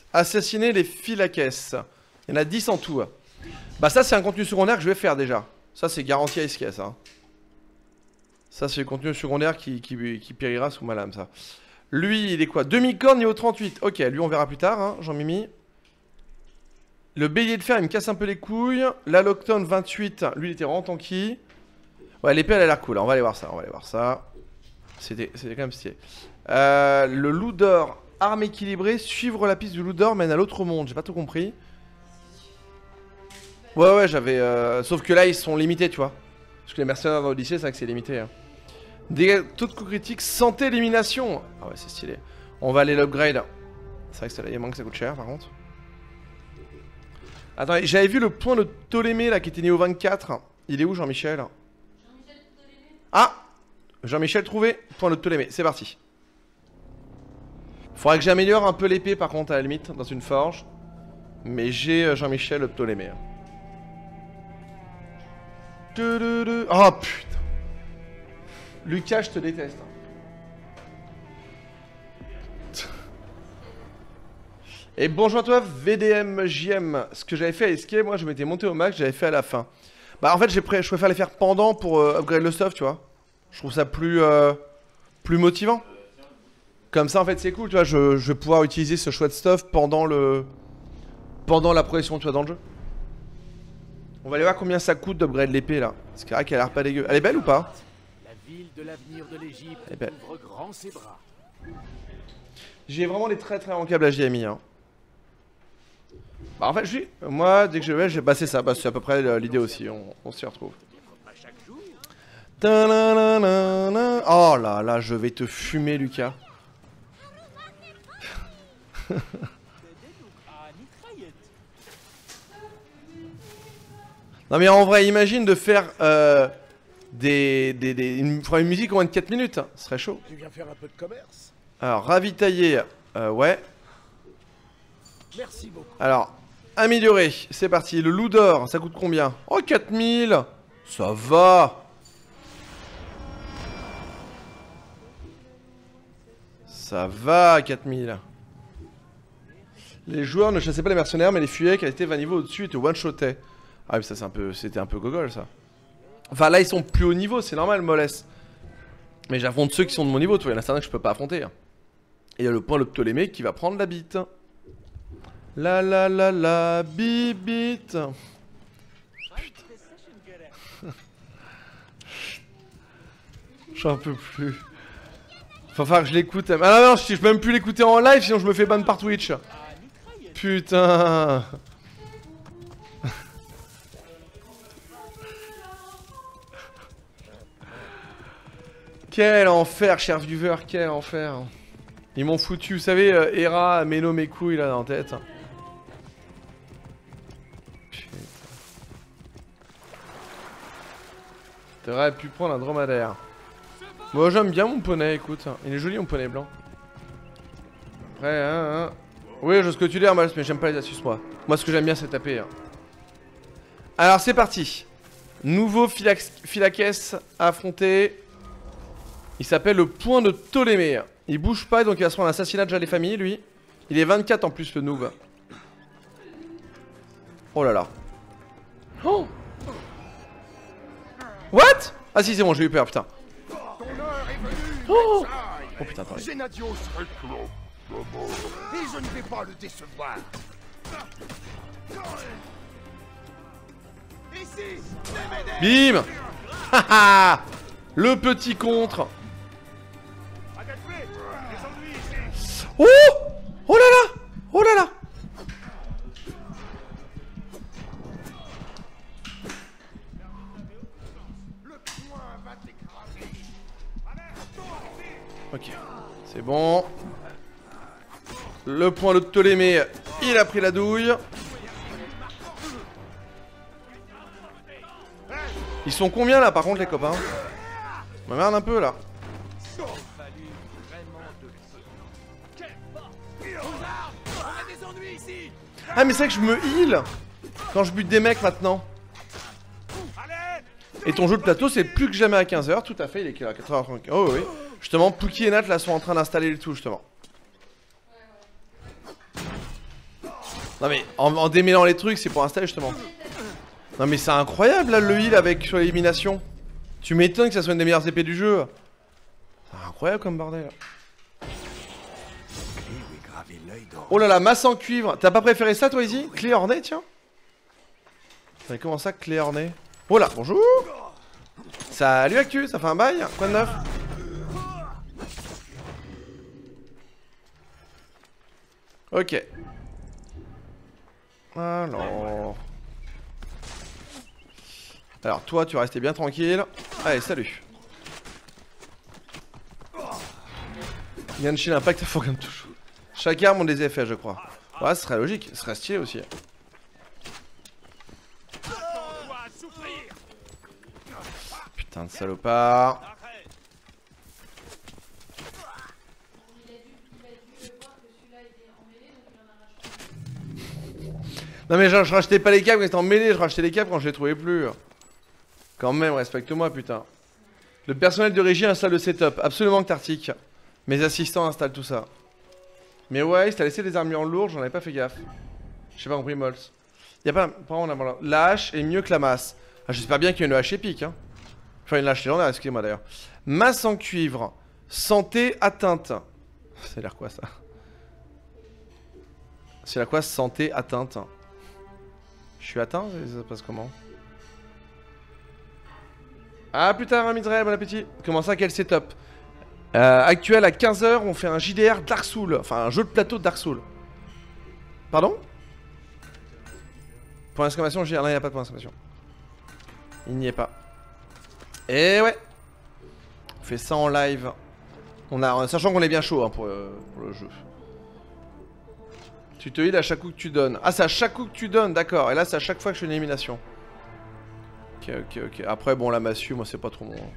Assassiner les Phylakès. Il y en a 10 en tout. Bah ça c'est un contenu secondaire que je vais faire déjà. Ça c'est garanti à SK ça. Ça c'est le contenu secondaire qui périra sous ma lame ça. Lui il est quoi? Demi-corne niveau 38. Ok, lui on verra plus tard hein, Jean-Mimi. Le bélier de fer il me casse un peu les couilles. L'Aloctone 28, lui il était vraiment tanky. Ouais l'épée elle a l'air cool, on va aller voir ça, C'était quand même stylé. Le loup d'or, arme équilibrée, suivre la piste du loup d'or mène à l'autre monde, j'ai pas tout compris. Ouais j'avais... sauf que là ils sont limités tu vois. Parce que les mercenaires dans l'Odyssée c'est vrai que c'est limité hein. Dégâts, taux de coup critique, santé, élimination. Ah ouais c'est stylé. On va aller l'upgrade. C'est vrai que il manque que ça coûte cher par contre. Attends, j'avais vu le point de Ptolémée là qui était niveau 24. Il est où Jean-Michel? Ah, Jean-Michel trouvé, point de Ptolémée, c'est parti. Faudrait que j'améliore un peu l'épée par contre à la limite dans une forge. Mais j'ai Jean-Michel Ptolémée. Oh putain. Lucas, je te déteste. Et bonjour à toi VDMJM. Ce que j'avais fait à escape, moi je m'étais monté au max, j'avais fait à la fin. Bah en fait je préfère les faire pendant pour upgrade le stuff tu vois. Je trouve ça plus motivant. Comme ça en fait c'est cool tu vois, je vais pouvoir utiliser ce chouette stuff pendant la progression tu vois dans le jeu. On va aller voir combien ça coûte d'upgrade l'épée là. Parce qu'elle a l'air pas dégueu. Elle est belle ou pas? La ville de l'avenir de l'Égypte ouvre grand ses bras. J'ai vraiment des très manquables à JMI hein. Bah en fait moi dès que je vais, bah c'est ça, bah c'est à peu près l'idée aussi, on s'y retrouve. Oh là là, je vais te fumer Lucas. Non mais en vrai, imagine de faire une musique en moins de 4 minutes, hein. Ce serait chaud. Tu viens faire un peu de commerce? Alors, ravitailler, ouais. Merci beaucoup. Alors, améliorer, c'est parti. Le loup d'or, ça coûte combien? Oh, 4000. Ça va. Ça va, 4000. Les joueurs ne chassaient pas les mercenaires, mais les fuyaient qui étaient 20 niveaux au-dessus et te one-shotaient. Ah oui, ça c'était un peu gogol ça. Enfin là ils sont plus haut niveau, c'est normal Mollès. Mais j'affronte ceux qui sont de mon niveau, tu vois, il y en a certains que je peux pas affronter. Et il y a le point le Ptolémée qui va prendre la bite. La bibite. Putain. J'en peux plus. Faut falloir que je l'écoute. Ah non, je peux même plus l'écouter en live sinon je me fais ban par Twitch. Putain. Quel enfer, cher viewer, quel enfer. Ils m'ont foutu, vous savez, Hera, Méno, mes couilles là dans la tête. Putain. T'aurais pu prendre un dromadaire. Moi j'aime bien mon poney, écoute. Il est joli mon poney blanc. Après, hein. Oui, je sais ce que tu dis, Hermès, mais j'aime pas les astuces, moi. Moi, ce que j'aime bien, c'est taper. Hein. Alors, c'est parti. Nouveau Phylakès à affronter. Il s'appelle le point de Ptolémée. Il bouge pas, donc il va se prendre un assassinat déjà des familles, lui. Il est 24 en plus, le noob. Oh là là. Oh! What? Ah si, c'est bon, j'ai eu peur, putain. Oh, oh putain, attendez. Et je ne vais pas le décevoir. Bim. Haha. Le petit contre. Oh. Oh là là. Oh là là. Ok, c'est bon. Le point de Ptolémée, il a pris la douille. Ils sont combien là par contre les copains? Je m'emmerde un peu là. Ah mais c'est vrai que je me heal quand je bute des mecs maintenant. Et ton jeu de plateau c'est plus que jamais à 15h, tout à fait, il est à 4h30. Oh oui, justement Pookie et Nat là sont en train d'installer le tout justement. Non mais en démêlant les trucs, c'est pour installer justement. Non mais c'est incroyable là le heal avec sur l'élimination. Tu m'étonnes que ça soit une des meilleures épées du jeu. C'est incroyable comme bordel. Oh là là, masse en cuivre. T'as pas préféré ça toi Izzy? Clé ornée tiens. Comment ça clé ornée? Oh là, bonjour. Salut Actu, ça fait un bail? Quoi de neuf? Ok. Alors toi tu vas rester bien tranquille. Allez salut. Genshin Impact faut comme toujours. Chaque arme ont des effets je crois. Ouais ce serait logique, ce serait stylé aussi. Putain de salopard. Non mais je rachetais pas les câbles quand j'étais en mêlée, je rachetais les câbles quand je les trouvais plus. Quand même, respecte-moi putain. Le personnel de régie installe le setup, absolument que Tartic. Mes assistants installent tout ça. Mais ouais, t'as laissé des armures lourdes, j'en avais pas fait gaffe. J'ai pas compris Mols. Y'a pas en avant là. La hache est mieux que la masse. Ah, j'espère bien qu'il y a une hache épique hein. Enfin une hache légendaire, excusez-moi d'ailleurs. Masse en cuivre. Santé atteinte. Ça a l'air quoi ça? C'est la quoi santé atteinte? Je suis atteint? Ça se passe comment? Ah putain, Mizrael, bon appétit. Comment ça, quel setup? Actuel à 15h, on fait un JDR Dark Souls. Enfin, un jeu de plateau de Dark Souls. Pardon? Point d'exclamation, JDR. Non, il n'y a pas de point d'exclamation. Il n'y est pas. Et ouais. On fait ça en live. Sachant qu'on est bien chaud hein, pour le jeu. Tu te heal à chaque coup que tu donnes. Ah, c'est à chaque coup que tu donnes, d'accord. Et là, c'est à chaque fois que je fais une élimination. Ok. Après, bon, la massue, moi, c'est pas trop bon.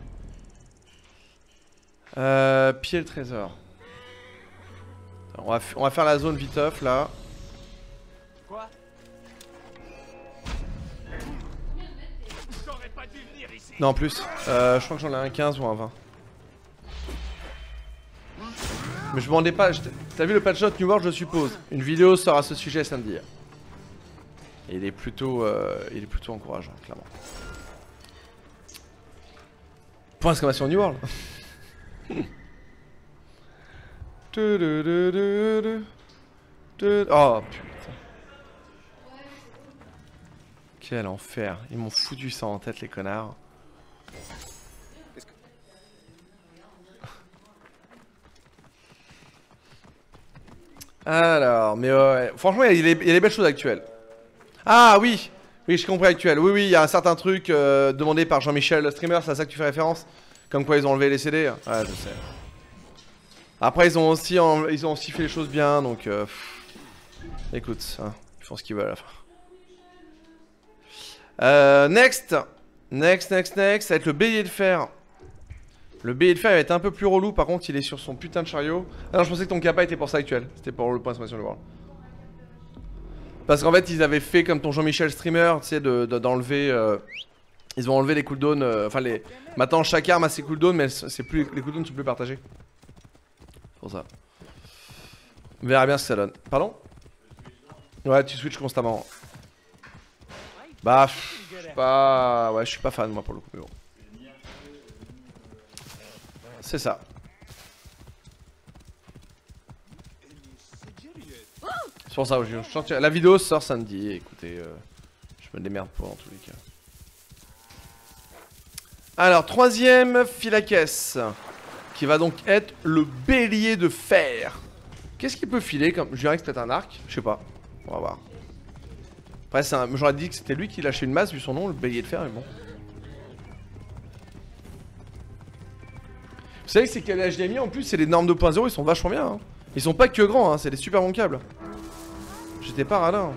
Pied le trésor. On va faire la zone viteuf, là. Quoi? Non, en plus. Je crois que j'en ai un 15 ou un 20. Mais je m'en rendais pas. T'as vu le patch note New World, je suppose. Une vidéo sort à ce sujet samedi. Et il est plutôt encourageant, clairement. Point d'exclamation New World. Oh putain. Quel enfer. Ils m'ont foutu ça en tête les connards. Alors, mais ouais. Franchement, il y a des belles choses actuelles. Ah oui, oui, j'ai compris actuel. Oui, il y a un certain truc demandé par Jean-Michel, le streamer, c'est à ça que tu fais référence? Comme quoi ils ont enlevé les CD. Ouais, je sais. Après, ils ont aussi fait les choses bien, donc... écoute, hein, ils font ce qu'ils veulent à la fin. Next, ça va être le bélier de fer. Le bélier de fer il va être un peu plus relou, par contre il est sur son putain de chariot. Ah non, je pensais que ton kappa était pour ça actuel. C'était pour le point d'exclamation de World. Parce qu'en fait ils avaient fait comme ton Jean-Michel streamer, tu sais, d'enlever... ils ont enlevé les cooldowns, enfin les... Maintenant chaque arme a ses cooldowns, mais c'est plus, les cooldowns ne sont plus partagés. C'est pour ça. On verra bien ce que ça donne. Pardon? Ouais, tu switches constamment. Bah, je suis pas... Ouais, je suis pas fan moi pour le coup, mais bon. C'est ça. C'est pour ça que je chante. La vidéo sort samedi, écoutez, je me démerde pour en tous les cas. Alors, troisième fil à caisse, qui va donc être le bélier de fer. Qu'est-ce qu'il peut filer comme... Je dirais que c'est peut-être un arc, je sais pas. On va voir. Après, j'aurais dit que c'était lui qui lâchait une masse vu son nom, le bélier de fer, mais bon. Vous savez que ces câbles HDMI en plus, c'est les normes 2.0, ils sont vachement bien. Hein. Ils sont pas que grands, hein, c'est des super bons câbles. J'étais pas radin.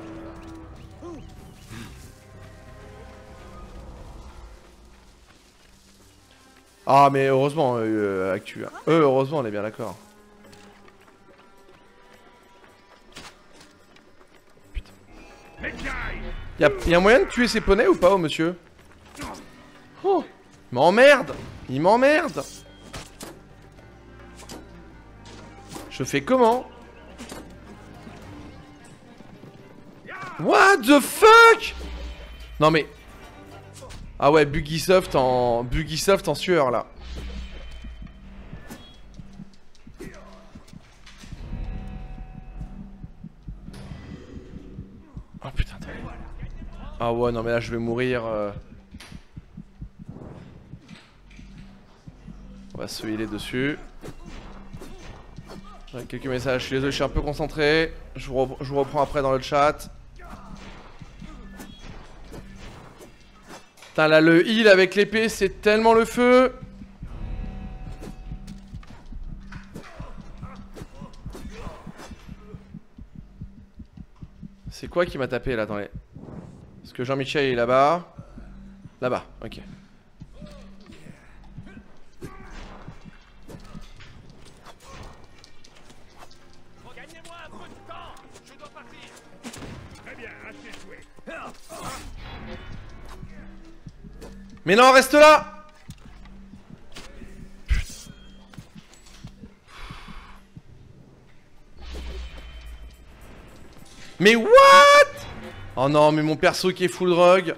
Ah mais heureusement, Actu. Heureusement, on est bien d'accord. Putain. Y'a moyen de tuer ces poneys ou pas, oh monsieur? Oh, il m'emmerde. Il m'emmerde. Je fais comment? What the fuck? Non mais... Ah ouais, Bugisoft en sueur là. Oh putain, attends. Ah ouais, non mais là je vais mourir. On va se healer dessus. J'ai quelques messages, je suis désolé, je suis un peu concentré. Je vous reprends après dans le chat. Putain là, le heal avec l'épée, c'est tellement le feu. C'est quoi qui m'a tapé là? Attendez. Est-ce que Jean-Michel est là-bas? Là-bas, ok. Gagnez-moi un peu de temps. Je dois partir. Très bien, assez joué. Mais non, reste là! Mais what? Oh non, mais mon perso qui est full drogue.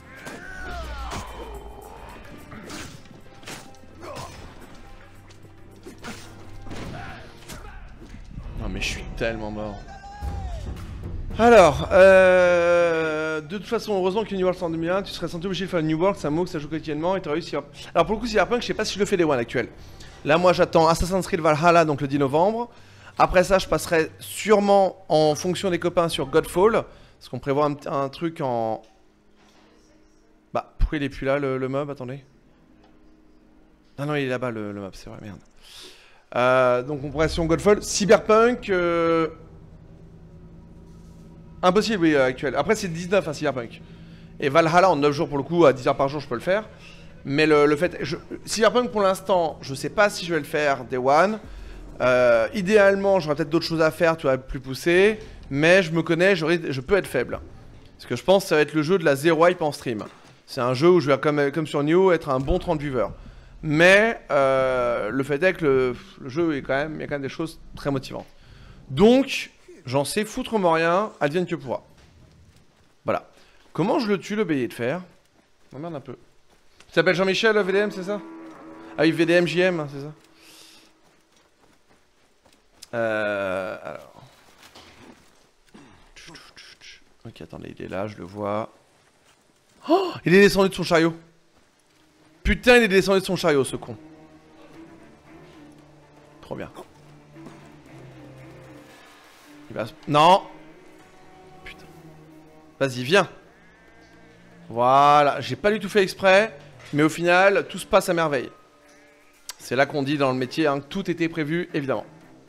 Non mais je suis tellement mort. Alors, de toute façon, heureusement que New World sort en 2001, tu serais senti obligé de faire le New World, c'est un mot que ça joue quotidiennement et tu réussi. Alors pour le coup, Cyberpunk, je sais pas si je le fais des one actuels. Là, moi j'attends Assassin's Creed Valhalla, donc le 10 novembre. Après ça, je passerai sûrement en fonction des copains sur Godfall. Parce qu'on prévoit un truc en... Bah, pourquoi il est plus là le mob? Attendez. Ah non, il est là-bas le mob, c'est vrai, merde. Donc on pourrait sur Godfall. Cyberpunk... Impossible, oui, actuel. Après, c'est 19, hein, Cyberpunk. Et Valhalla en 9 jours pour le coup, à 10 heures par jour, je peux le faire. Mais le fait... Cyberpunk, pour l'instant, je sais pas si je vais le faire Day One. Idéalement, j'aurais peut-être d'autres choses à faire, tu vois, plus poussées. Mais je me connais, je peux être faible. Parce que je pense que ça va être le jeu de la zero hype en stream. C'est un jeu où je vais, comme sur Nioh, être un bon 30 viewers. Mais le fait est que le jeu, il y a quand même des choses très motivantes. Donc, j'en sais foutrement rien, advienne que pourra. Voilà. Comment je le tue, le bélier de fer? M'emmerde un peu. Tu t'appelles Jean-Michel, VDM, c'est ça? Ah oui, VDM JM, c'est ça? Alors... Ok, attendez, il est là, je le vois. Oh, il est descendu de son chariot. Putain, il est descendu de son chariot, ce con. Trop bien. Il va... Non. Putain. Vas-y, viens. Voilà, j'ai pas du tout fait exprès. Mais au final, tout se passe à merveille. C'est là qu'on dit dans le métier hein, que tout était prévu, évidemment.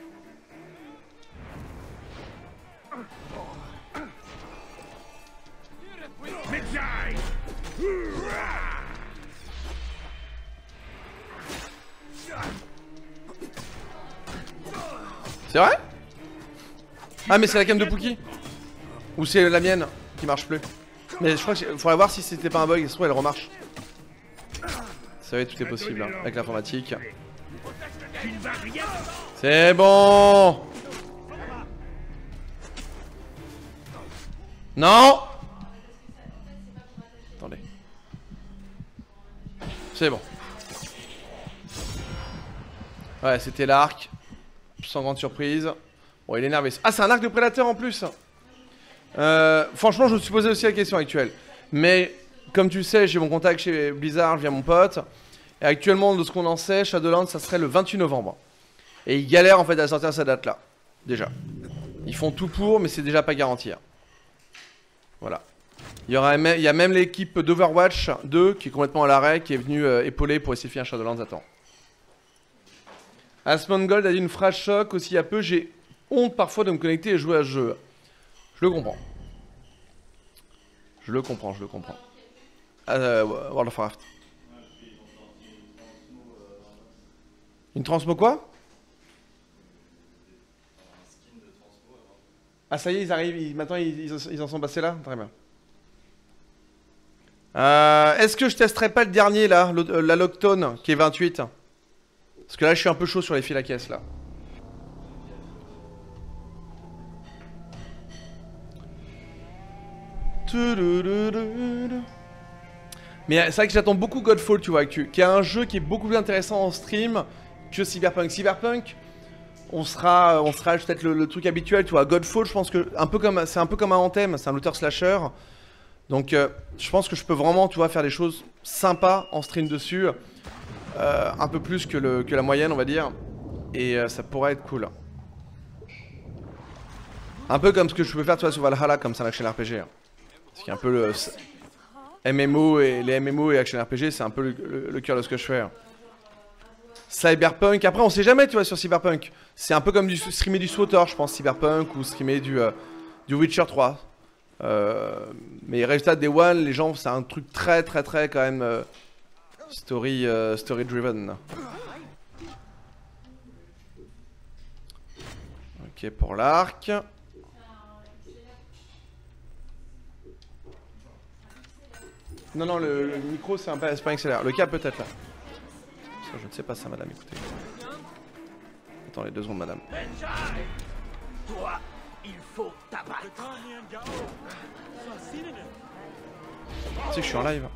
C'est vrai? Ah mais c'est la cam de Pookie? Ou c'est la mienne qui marche plus? Mais je crois qu'il faudrait voir si c'était pas un bug, ça se trouve elle remarche. Ça va, tout est possible hein, avec l'informatique. C'est bon. Non. Attendez. C'est bon. Ouais, c'était l'arc. Sans grande surprise. Bon, il est énervé. Ah, c'est un arc de prédateur en plus. Franchement, je me suis posé aussi la question actuelle. Mais, comme tu le sais, j'ai mon contact chez Blizzard via mon pote. Et actuellement, de ce qu'on en sait, Shadowlands, ça serait le 28 novembre. Et ils galèrent en fait à sortir cette date-là. Déjà. Ils font tout pour, mais c'est déjà pas garanti. Voilà. Il y a même l'équipe d'Overwatch 2 qui est complètement à l'arrêt, qui est venue épauler pour essayer de finir Shadowlands à temps. Asmongold a dit une phrase choc aussi il y a peu. J'ai honte parfois de me connecter et jouer à ce jeu. Je le comprends. Je le comprends. World of Warcraft. Une transmo quoi? Ah ça y est, ils arrivent, maintenant ils en sont passés là? Très bien. Est-ce que je testerai pas le dernier là, la Loctone, qui est 28? Parce que là je suis un peu chaud sur les fils à caisse là. Mais c'est vrai que j'attends beaucoup Godfall, tu vois, qui est un jeu qui est beaucoup plus intéressant en stream que Cyberpunk. Cyberpunk, on sera peut-être le truc habituel, tu vois. Godfall, je pense que c'est un peu comme un Anthem, c'est un looter slasher. Donc je pense que je peux vraiment, tu vois, faire des choses sympas en stream dessus. Un peu plus que la moyenne, on va dire. Et ça pourrait être cool. Un peu comme ce que je peux faire, tu vois, sur Valhalla, comme ça, l'action RPG. C'est un peu le MMO et les MMO et action RPG, c'est un peu le cœur de ce que je fais. Cyberpunk, après on sait jamais, tu vois, sur Cyberpunk. C'est un peu comme streamer du SWTOR, je pense, Cyberpunk, ou streamer du Witcher 3. Mais résultat des One, les gens, c'est un truc très quand même story driven. Ok, pour l'arc. Non, le micro c'est pas un accélère. Le câble peut-être là. Ça, je ne sais pas ça, madame, écoutez. Attendez 2 secondes, madame. Toi, il faut t'abattre. Tu sais que je suis en live.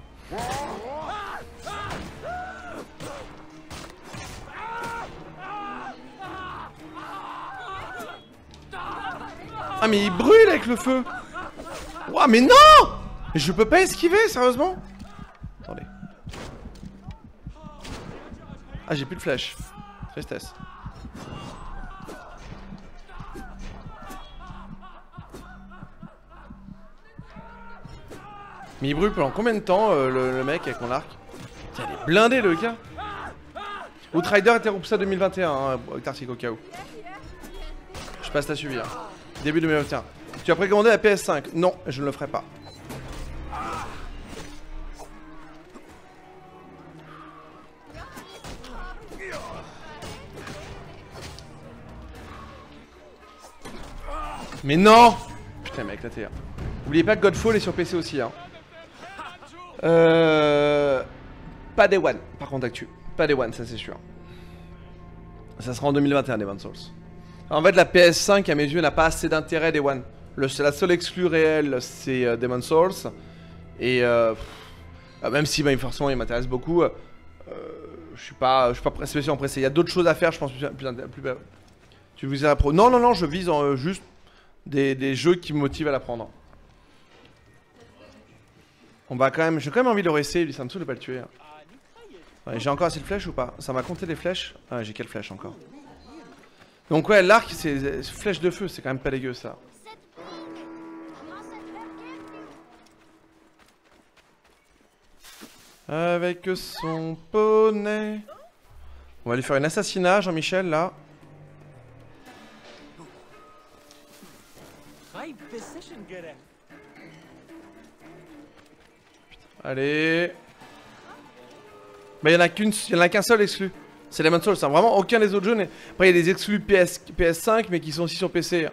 Ah mais il brûle avec le feu. Ouah mais non. Je peux pas esquiver, sérieusement. Attendez. Ah j'ai plus de flèche. Tristesse. Mais il brûle pendant combien de temps le mec avec mon arc? Tiens, il est blindé le gars. Outrider interrompt ça 2021, hein, Tartic au cas où. Je passe à suivre. Début 2021. Tu as précommandé la PS5? Non, je ne le ferai pas. Mais non! Putain, mec, la TR. N'oubliez pas que Godfall est sur PC aussi, hein. Pas Day One, par contre, actu. Pas Day One, ça c'est sûr. Ça sera en 2021, Demon's Souls. En fait, la PS5, à mes yeux, n'a pas assez d'intérêt Day One. La seule exclue réelle, c'est Demon's Souls. Et même si bah, forcément il m'intéresse beaucoup, je suis pas spécialement pressé. Il y a d'autres choses à faire, je pense. Tu vises à la pro? Non, je vise juste des jeux qui me motivent à la prendre. On va quand même, j'ai quand même envie de le réessayer, lui ça me saoule de pas le tuer. Ouais, j'ai encore assez de flèches ou pas? Ça m'a compté des flèches? Ah, j'ai quelle flèche encore? Donc ouais, l'arc, c'est flèche de feu, c'est quand même pas dégueu ça. Avec son poney. On va lui faire un assassinat, Jean-Michel, là. Allez. Bah y'en a qu'un seul exclu. C'est Demon's Souls, hein. Vraiment aucun des autres jeux. Après il y a des exclus PS5 mais qui sont aussi sur PC.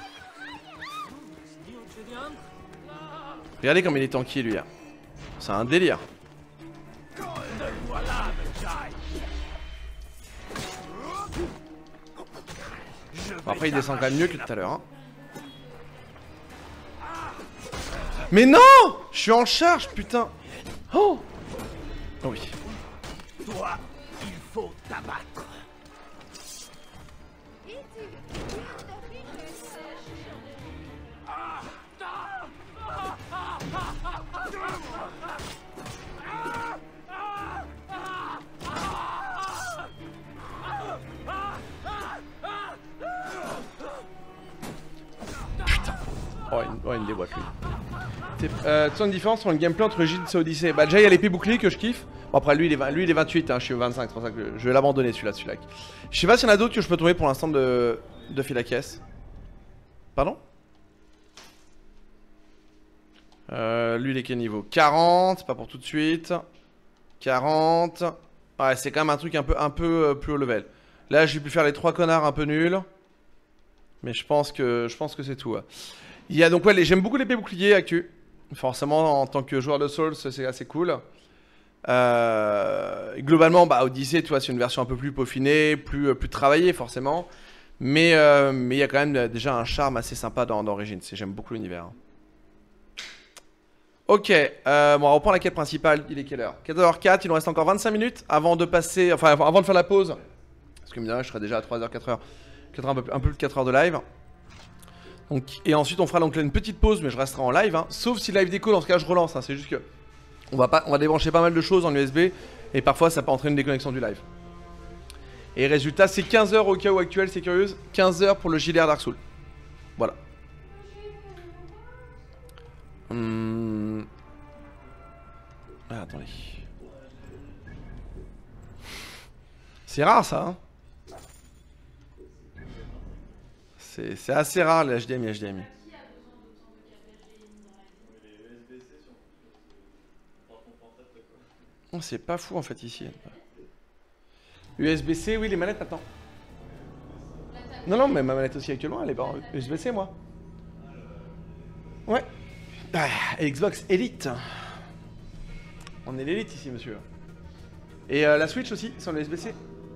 Regardez comme il est tanky lui. Hein. C'est un délire. Bon, après il descend quand même mieux que tout à l'heure. Hein. Mais non! Je suis en charge, putain! Oh! Oh oui. Toi, il faut t'abattre. Putain. Oh, il me déboîte lui. Tu sens une différence entre le gameplay entre Gilles et Odyssey? Bah déjà il y a l'épée bouclier que je kiffe. Bon après lui il est 28 hein, je suis au 25, c'est pour ça que je vais l'abandonner celui-là. Je sais pas s'il y en a d'autres que je peux trouver pour l'instant de fil à caisse. Pardon? Lui il est quel niveau? 40, pas pour tout de suite. 40. Ouais c'est quand même un truc un peu plus haut level. Là j'ai pu faire les 3 connards un peu nuls. Mais je pense que c'est tout. Ouais. Il y a donc ouais, j'aime beaucoup l'épée bouclier actu. Forcément en tant que joueur de Souls c'est assez cool. Globalement bah Odyssey tu vois c'est une version un peu plus peaufinée, plus travaillée forcément. Mais il y a quand même déjà un charme assez sympa dans Origins. J'aime beaucoup l'univers. Ok, bon, on reprend la quête principale. Il est quelle heure? 14h04, il nous reste encore 25 minutes avant de passer. Enfin, avant de faire la pause. Parce que, je serai déjà à 3h, 4h. Un peu plus de 4 heures de live. Donc, et ensuite, on fera donc une petite pause, mais je resterai en live. Hein, sauf si live déco, dans ce cas, je relance. Hein, c'est juste que. On va débrancher pas mal de choses en USB. Et parfois, ça peut entraîner une déconnexion du live. Et résultat, c'est 15 heures au cas où actuel, c'est curieuse. 15 heures pour le JDR Dark Souls. Voilà. Ah, attendez. C'est rare ça, hein. C'est assez rare les HDMI, HDMI. Oh, c'est pas fou en fait ici. USB-C, oui, les manettes maintenant. Non, non, mais ma manette aussi actuellement, elle est pas USB-C, moi. Ouais. Ah, Xbox Elite. On est l'élite ici, monsieur. Et la Switch aussi, sur le USB-C.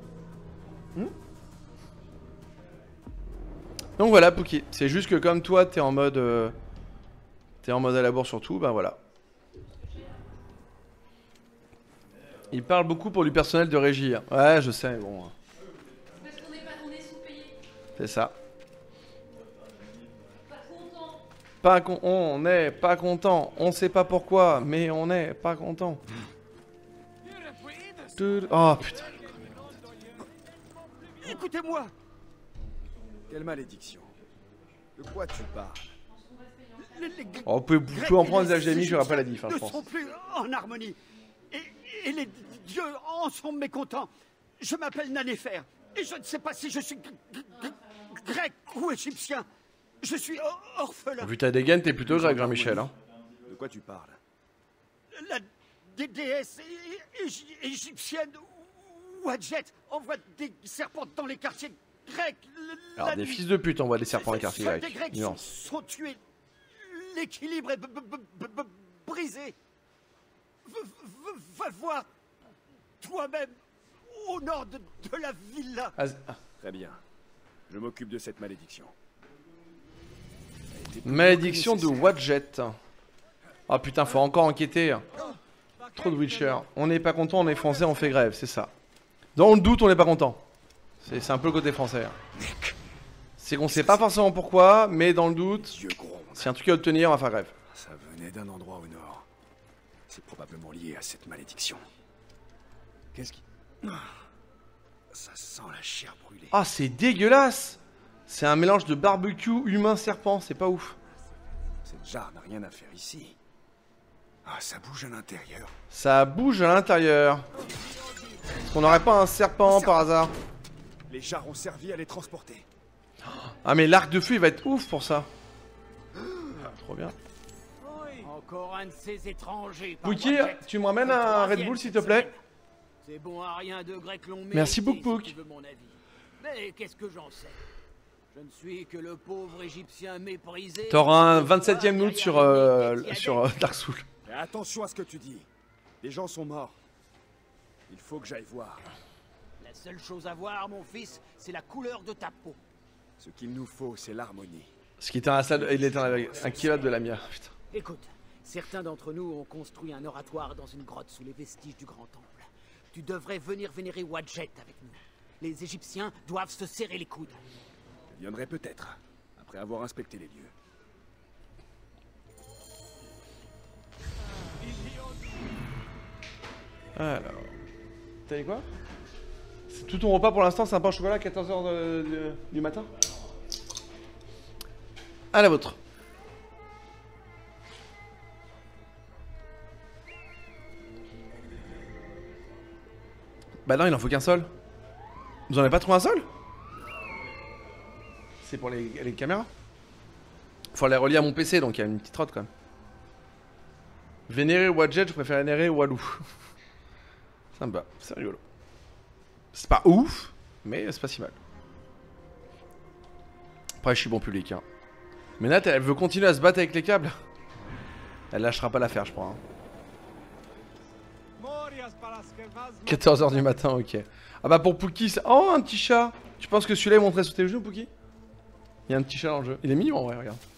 Donc voilà, Pookie. C'est juste que comme toi, t'es en mode à la bourre sur tout, bah voilà. Il parle beaucoup pour du personnel de régie. Hein. Ouais, je sais, mais bon. Parce qu'on est sous-payé. C'est ça. Pas content. On n'est pas content. On sait pas pourquoi, mais on n'est pas content. Oh putain. Écoutez-moi. Quelle malédiction. De quoi tu parles? Oh, vous pouvez en prendre des HDMI, je rappelle la diff, hein, je ne pense. sont plus en harmonie. Et les dieux en sont mécontents. Je m'appelle Nanéfer. Et je ne sais pas si je suis grec ou égyptien. Je suis orphelin. Vu ta dégaine, t'es plutôt grec, Jean-Michel. Hein. De quoi tu parles? La déesse égyptienne Wadjet envoie des serpents dans les quartiers grecs. Alors, des fils de pute envoient des serpents dans les quartiers Des grecs. Grecs Nuance. sont tués. L'équilibre est brisé. Va voir toi-même au nord de la villa. Très bien. Je m'occupe de cette malédiction. Malédiction de Wadjet. Ah putain, faut encore enquêter. Trop de Witcher. On n'est pas content, on est français, on fait grève, c'est ça. Dans le doute, on n'est pas content. C'est un peu le côté français. C'est qu'on sait pas forcément pourquoi, mais dans le doute, si un truc à obtenir, on va faire grève. Ça venait d'un endroit au nord. C'est probablement lié à cette malédiction. Qu'est-ce qui... Ça sent la chair brûlée. Ah, c'est dégueulasse. C'est un mélange de barbecue humain-serpent, c'est pas ouf. Cette jarre n'a rien à faire ici. Ah, ça bouge à l'intérieur. Ça bouge à l'intérieur. Est-ce qu'on n'aurait pas un serpent par hasard? Les jarres ont servi à les transporter. Ah mais l'arc de feu il va être ouf pour ça. Ah, trop bien. Encore un de ces étrangers. Pookie, tu me ramènes un Red Bull s'il te plaît? C'est bon à rien de grec long. Merci beaucoup, Pook. Si tu veux mon avis. Mais qu'est-ce que j'en sais? Je ne suis que le pauvre égyptien méprisé. T'auras un 27ème loot sur Dark Souls. Mais attention à ce que tu dis. Les gens sont morts. Il faut que j'aille voir. La seule chose à voir, mon fils, c'est la couleur de ta peau. Ce qu'il nous faut, c'est l'harmonie. Ce qui était un salle, il était un kilowatt de la mienne. Putain. Écoute, certains d'entre nous ont construit un oratoire dans une grotte sous les vestiges du grand temple. Tu devrais venir vénérer Wadjet avec nous. Les Égyptiens doivent se serrer les coudes. Je viendrai peut-être, après avoir inspecté les lieux. Alors, t'as dit quoi? C'est tout ton repas pour l'instant, c'est un pain au chocolat à 14h du matin? À la vôtre. Bah non, il en faut qu'un seul. Vous en avez pas trouvé un seul? C'est pour les caméras. Faut les relier à mon PC, donc il y a une petite rote quand même. Vénérer Wadjet, je préfère vénérer Walou. Ça me va, c'est rigolo. C'est pas ouf, mais c'est pas si mal. Après, je suis bon public. Hein. Mais Nat, elle veut continuer à se battre avec les câbles. Elle lâchera pas l'affaire, je crois. Hein. 14h du matin, ok. Ah bah pour Pookie, c'est... Oh, un petit chat. Tu penses que celui-là est montré sur tes genoux, Pookie? Il y a un petit chat dans le jeu. Il est mignon en vrai, regarde.